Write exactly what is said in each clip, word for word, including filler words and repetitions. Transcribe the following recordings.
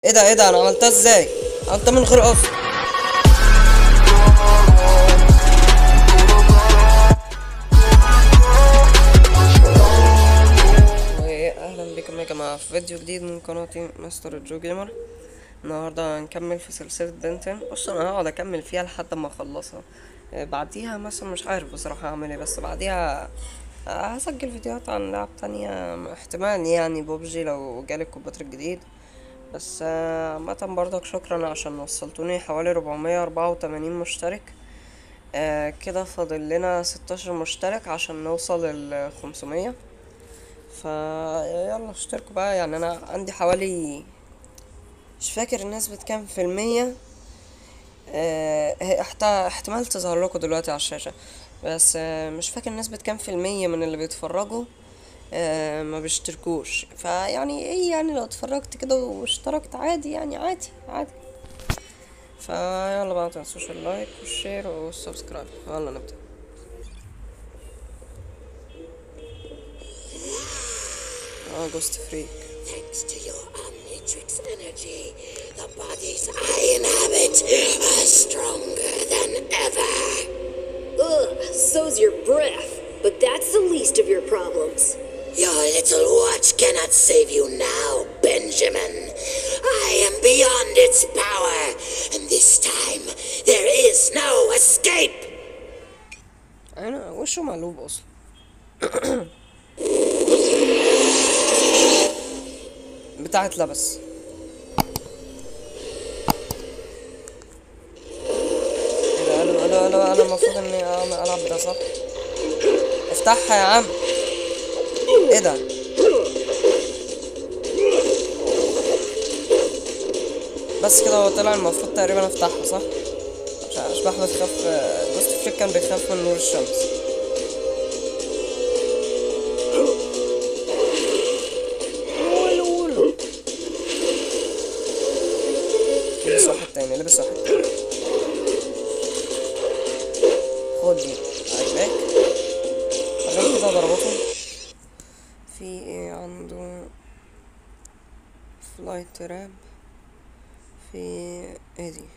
ايه ده ايه ده انا عملتها ازاي؟ عملتها من غير قصد. واهلا بكم يا جماعه في فيديو جديد من قناتي مستر جو جيمر. النهارده هنكمل في سلسله بنتن. بص انا هقعد اكمل فيها لحد ما اخلصها. آه، بعديها مثلا مش عارف بصراحه هعمل ايه، بس بعديها آه، هسجل فيديوهات عن لعب تانية احتمال، يعني بوبجي لو جالي الكمبيوتر الجديد. بس آه، عامة برضك شكرا عشان وصلتوني حوالي ربعمية اربعة وتمانين مشترك. آه كده فاضل لنا ستاشر مشترك عشان نوصل ال خمسمية. فا يلا اشتركوا بقى. يعني انا عندي حوالي، مش فاكر نسبة كام في المية. آه هي احت- احتمال تظهر لكم دلوقتي على الشاشة، بس آه مش فاكر نسبة كام في المية من اللي بيتفرجوا آه ما بيشتركوش. فيعني ايه، يعني لو اتفرجت كده واشتركت عادي، يعني عادي عادي. فيلا بقى متنسوش اللايك والشير والسبسكرايب. يلا نبدأ. اه جوست فريك. Thanks to your Omnitrix energy, the bodies I inhabit are stronger than ever. Ugh, so's your breath. But that's the least of your problems. Your little watch cannot save you now, Benjamin. I am beyond its power, and this time there is no escape. انا وشه مقلوب اصلا. بتاعت لبس. ايه ده؟ انا انا انا انا المفروض اني أعمل- العب ده صح؟ افتحها يا عم. ايه ده؟ بس كده هو طلع المفروض تقريبا افتحها صح؟ عشان اشباح بتخاف. جوست فريك كان بيخاف من نور الشمس. لبس واحد تاني، لبس واحد تاني. خد دي عجباك؟ عشان كده ضربته. في ايه عنده؟ فلايت تراب. في ايه دي؟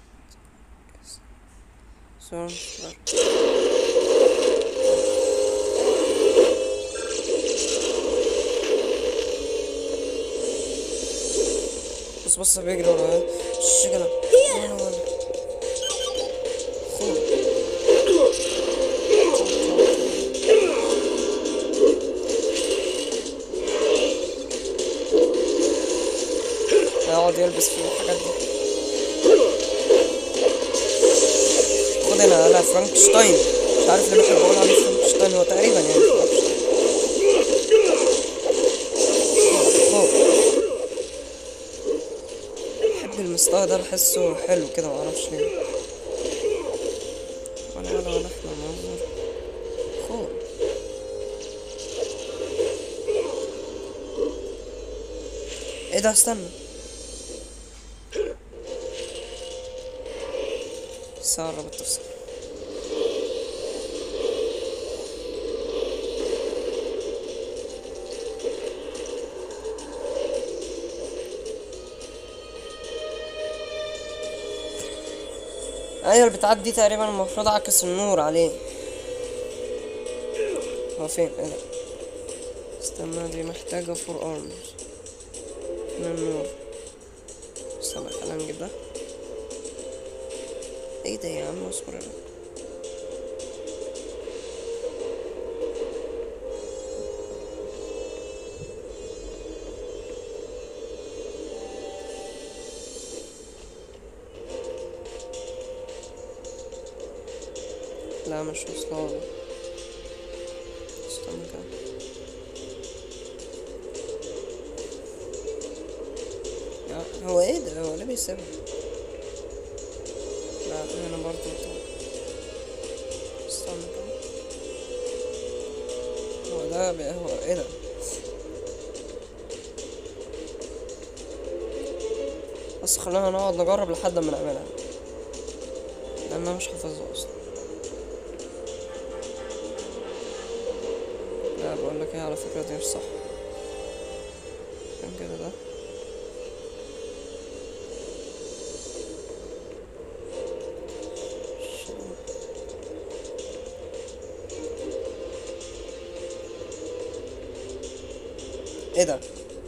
سورم سبار. بص بص بيجري ورا الشجرة. ولا ولا خد. يقعد يلبس في الحاجات دي. خد هنا. لا فرانكشتاين. مش عارف ليه بحب اقول عليه فرانكشتاين، هو تقريبا يعني فرانكشتاين. خد خد. بحب المستوى ده، بحسه حلو كده، معرفش ليه. ولا ولا ولا احنا منظر. خد. ايه ده؟ استنى. سارة بالتفصيل. ايوه البتاعة دي تقريبا المفروض اعكس النور عليه. هو فين؟ ايه ده؟ استنى، دي محتاجة فور ارمز. فين النور؟ استنى خلينا نجيب ده. ايه ده يا عم؟ اصبر. لا مش وصلان. استنى كده. يا- هو ايه ده؟ هو ليه بيسيبها؟ لا هنا برضه طبعا. استنى كده. هو ده بي- هو ايه ده؟ بس خلينا نقعد نجرب لحد ما نعملها، لان انا مش حافظها اصلا. لا بقول لك ايه، على فكرة دي مش صح. كان كده ده. ايه ده؟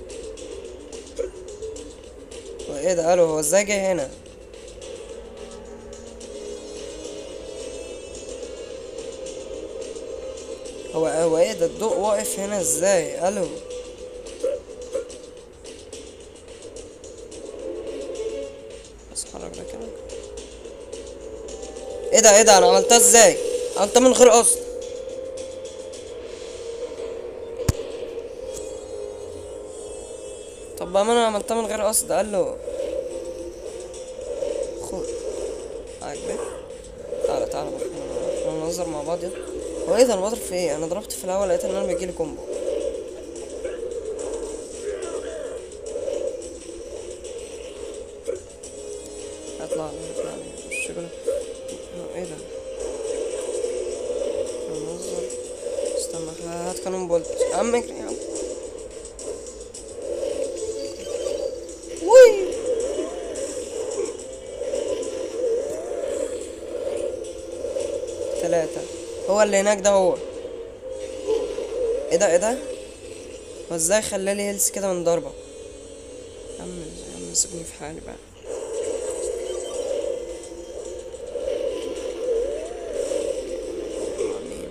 هو ايه ده؟ الو، هو ازاي جاي هنا؟ هو هو ايه ده؟ الضوء واقف هنا ازاي؟ الو. بس اتحرك ده كده. ايه ده؟ ايه ده؟ انا عملتها ازاي؟ عملتها من غير قصد. طب بقى، ما انا عملتها من غير قصد. الو، خد عاجبك؟ تعالى تعالى بقى، احنا ننظر مع بعض. يلا. هو ايه ده؟ انا بضرب في ايه؟ انا ضربت في الاول لقيت ان انا بيجيلي كومبو. اطلع اطلع الشغل. ايه ده؟ ننظر. استنى، هات قانون بولت يا عم، اجري يا عم. وي. ثلاثة. هو اللي هناك ده هو. ايه ده؟ ايه ده؟ هو ازاي خلالي هيلث كده من ضربة؟ يا عم يا عم سيبني في حالي بقى. عمين.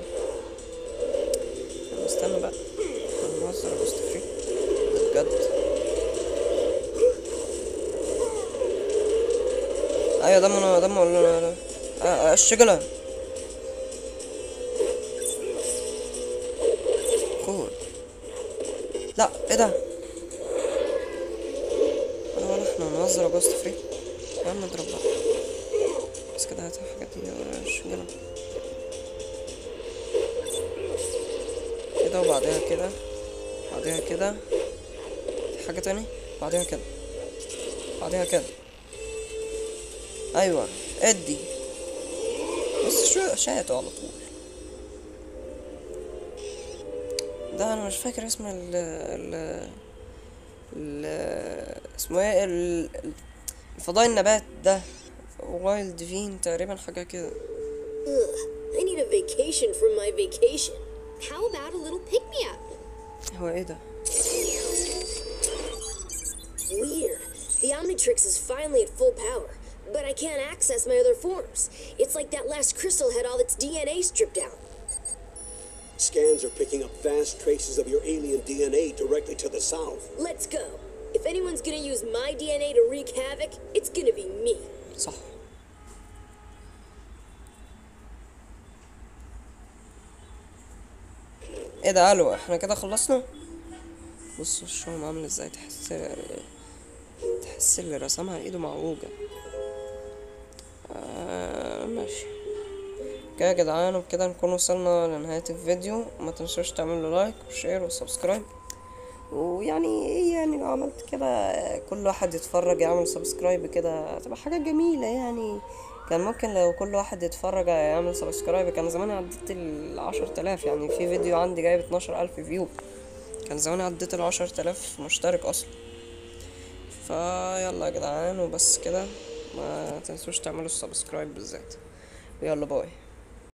استنى بقى، انا بهزر يا بوست فري بجد. ايوه دم، انا دم ولا لا؟ الشجلة. كول. لا ايه ده؟ ولا ولا احنا هنهزر يا بوست فري. يا عم اضرب بقى. بس كده هات الحاجات دي. الشجلة كده، وبعدها كده، بعدها كده حاجة تاني، بعدها كده، بعدها كده. ايوه ادي بس شو شاته على طول. ده انا مش فاكر اسم ال ال ال اسمه ايه، ال- الفضاء النبات ده. وايلد فين تقريبا، حاجة كده. Ugh, I need a vacation from my vacation. How about a little pick-me-up? هو ايه ده؟ Weird. The Omnitrix is finally at full power, but I can't access my other forms. It's like that last crystal had all its D N A stripped out. Scans are picking up vast traces of your alien D N A directly to the south. Let's go. If anyone's gonna use my D N A to wreak havoc, it's gonna be me. صح. ايه ده؟ الو، احنا كده خلصنا. بص وشهم عامل ازاي، تحس تحس اللي رسمها ايده معوجة. آه ماشي كده يا جدعان، وبكده نكون وصلنا لنهاية الفيديو. ما تنسوش تعملوا لايك وشير وسبسكرايب، ويعني ايه يعني لو عملت كده كل واحد يتفرج يعمل سبسكرايب كده تبقى حاجة جميلة يعني. كان ممكن لو كل واحد يتفرج يعمل سبسكرايب كان زماني عديت العشر تلاف. يعني في فيديو عندي جايب اتناشر الف فيو، كان زماني عديت العشر تلاف مشترك اصلا. فيلا يا جدعان وبس كده، ما تنسوش تعملوا السبسكرايب بالذات. يلا باي.